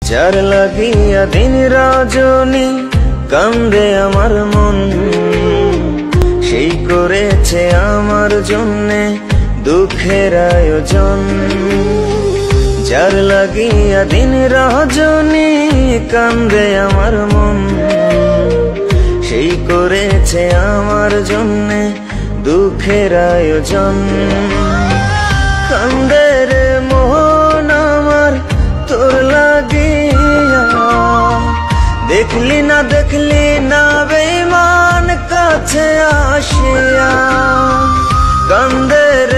যার লাগিয়া দিন রজনী কান্দে আমার মন, সেই করেছে আমার জন্যে দুঃখের আয়োজন। যার লাগিয়া দিন রজনী কান্দে আমার মন, সেই করেছে আমার জন্যে দুঃখের আয়োজন। কান্দে রে মন আমার তোর লাগিয়া, দেখলি না বেঈমান কাছে আসিয়া। কান্দে